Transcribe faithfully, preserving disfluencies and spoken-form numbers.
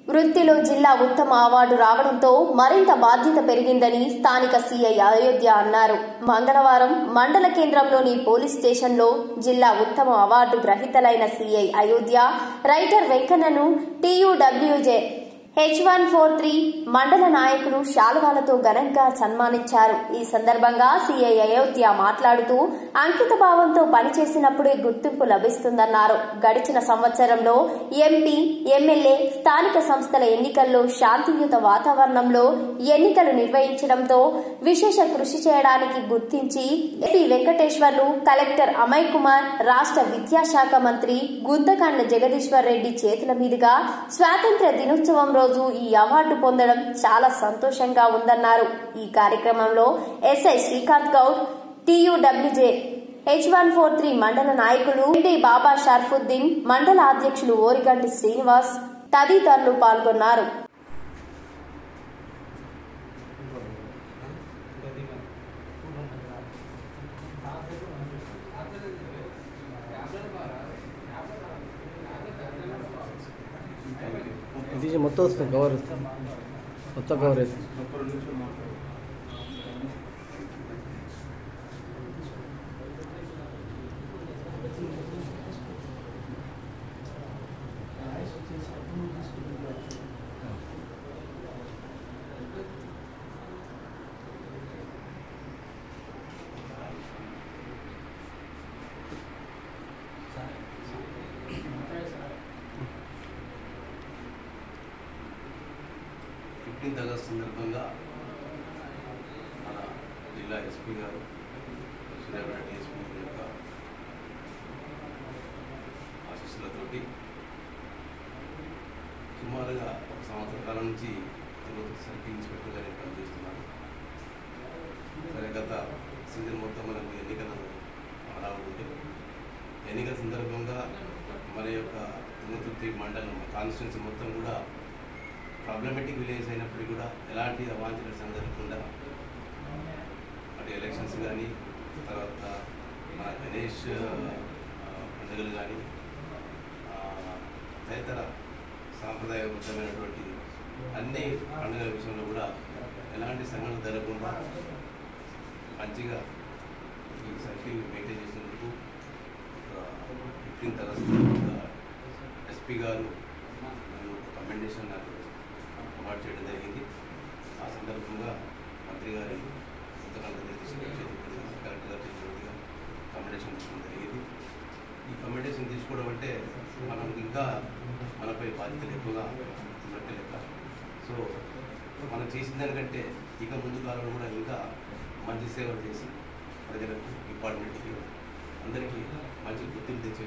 వృత్తిలో జిల్లా ఉత్తమ అవార్డు రావడంతో మరింత బాధ్యత పెరిగిందని స్థానిక సీఐ అయోధ్య అన్నారు. మంగళవారం మండల కేంద్రంలోని పోలీస్ స్టేషన్లో జిల్లా ఉత్తమ అవార్డు గ్రహీతలైన సీఐ అయోధ్య, రైటర్ వెంకన్నను TUWJ H one four three మండల నాయకులు శాలువాలతో ఘనంగా సన్మానించారు. ఈ సందర్భంగా సీఐ అయోధ్య మాట్లాడుతూ అంకిత భావంతో పనిచేసినప్పుడే గుర్తింపు లభిస్తుందన్నారు. గడిచిన సంవత్సరంలో ఎంపీ, ఎమ్మెల్యే, స్థానిక సంస్థల ఎన్నికల్లో శాంతియుత వాతావరణంలో ఎన్నికలు నిర్వహించడంతో విశేష కృషి చేయడానికి గుర్తించి ఎస్పీ వెంకటేశ్వర్లు, కలెక్టర్ అమయ్ కుమార్, రాష్ట్ర విద్యాశాఖ మంత్రి గుంతకండ్ల జగదీశ్వర్ రెడ్డి చేతుల మీదుగా స్వాతంత్ర్య దినోత్సవం రోజు ఈ అవార్డు పొందడం చాలా సంతోషంగా ఉందన్నారు. ఈ కార్యక్రమంలో SI Srikanth Goud, TUWJ H one four three మండల నాయకులు డి బాబా షర్ఫుద్దీన్, మండల అధ్యక్షులు ఓరిగంటి శ్రీనివాస్ తదితరులు పాల్గొన్నారు. ఇది మొత్తం వస్తుంది, కవర్ వస్తుంది, మొత్తం కవర్ అవుతుంది. ఫిఫ్టీన్త్ ఆగస్ట్ సందర్భంగా మన జిల్లా ఎస్పీ గారు, సూర్యాపేట ఎస్పీ యొక్క ఆశీస్సులతోటి సుమారుగా ఒక సంవత్సర కాలం నుంచి తిరుపతి సర్కిల్ ఇన్స్పెక్టర్గా నేను పనిచేస్తున్నాను. సరే, గత సీజన్ మొత్తం మనకు ఎన్నికల హడావుడి ఉంటే ఎన్నికల సందర్భంగా మన యొక్క తిరుపతి మండలం కాన్స్టిట్యున్సీ మొత్తం కూడా ప్రాబ్లమేటిక్ విలేజ్ అయినప్పటికీ కూడా ఎలాంటి అవాంఛనీయ జరగకుండా అటు ఎలక్షన్స్ కానీ, తర్వాత మన గణేష్ పండుగలు కానీ, తదితర సాంప్రదాయబద్ధమైనటువంటి అన్ని పండుగల విషయంలో కూడా ఎలాంటి సంఘటనలు జరగకుండా మంచిగా ఈ సర్కిల్ మెయింటైన్ చేసినందుకు ఫిఫ్టీన్త్ ఆగస్ట్ ఎస్పీ గారు నన్ను ఒక కమెండేషన్ నాకు అవార్డు చేయడం జరిగింది. ఆ సందర్భంగా మంత్రి గారి గుంతకండ్ల కలెక్టర్ గారు చేసినట్టుగా కమెండేషన్ తీసుకోవడం జరిగింది. ఈ కమెండేషన్ తీసుకోవడం అంటే మనం ఇంకా మనపై బాధ్యతలు ఎక్కువగా ఉన్నట్టు లెక్క. సో మనం చేసిన దానికంటే ఇక ముందు కాలంలో కూడా ఇంకా మంచి సేవలు చేసి ప్రజలకు, డిపార్ట్మెంట్కి, అందరికీ మంచి గుర్తింపు తెచ్చి